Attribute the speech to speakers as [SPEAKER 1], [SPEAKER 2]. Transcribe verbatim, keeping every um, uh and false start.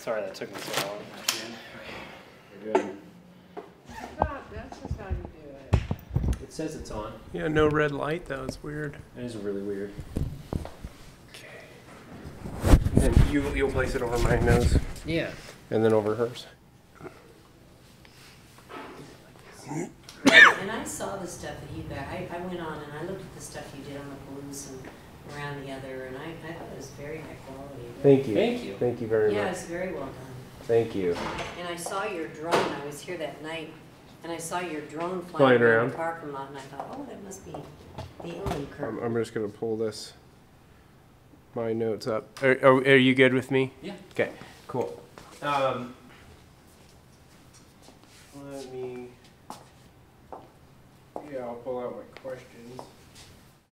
[SPEAKER 1] Sorry that took me so long.
[SPEAKER 2] We're good.
[SPEAKER 3] That's just how you do it.
[SPEAKER 2] It says it's on.
[SPEAKER 4] Yeah, no red light though. It's weird.
[SPEAKER 2] It is really weird.
[SPEAKER 4] Okay. And then you you'll place it over my nose.
[SPEAKER 2] Yeah.
[SPEAKER 4] And then over hers.
[SPEAKER 5] And I saw the stuff that you got. I, I went on and I looked at the stuff you did on the blues and around the other, and I, I thought it was very high quality.
[SPEAKER 4] Thank you.
[SPEAKER 2] Thank you.
[SPEAKER 4] Thank you very
[SPEAKER 5] Yeah,
[SPEAKER 4] much.
[SPEAKER 5] it's very well done.
[SPEAKER 4] Thank you.
[SPEAKER 5] And I saw your drone. I was here that night, and I saw your drone flying,
[SPEAKER 4] Flying
[SPEAKER 5] around
[SPEAKER 4] around.
[SPEAKER 5] the parking lot, and I thought, oh, that must be the alien
[SPEAKER 4] I'm,
[SPEAKER 5] curtain.
[SPEAKER 4] I'm just gonna pull this my notes up. Are, are, are you good with me?
[SPEAKER 2] Yeah.
[SPEAKER 4] Okay. Cool. Um, let me. Yeah, I'll pull out my questions.